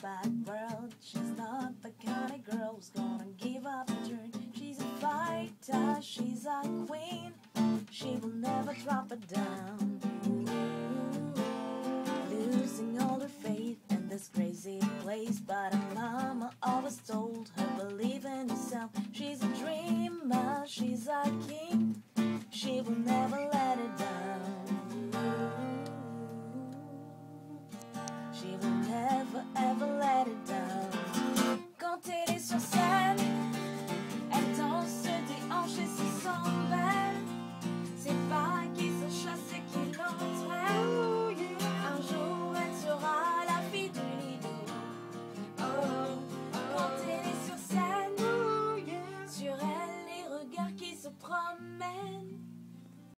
bad world. She's not the kind of girl who's gonna give up the turn. She's a fighter, she's a queen. She will never drop it down. Losing all her faith in this crazy place, but her mama always told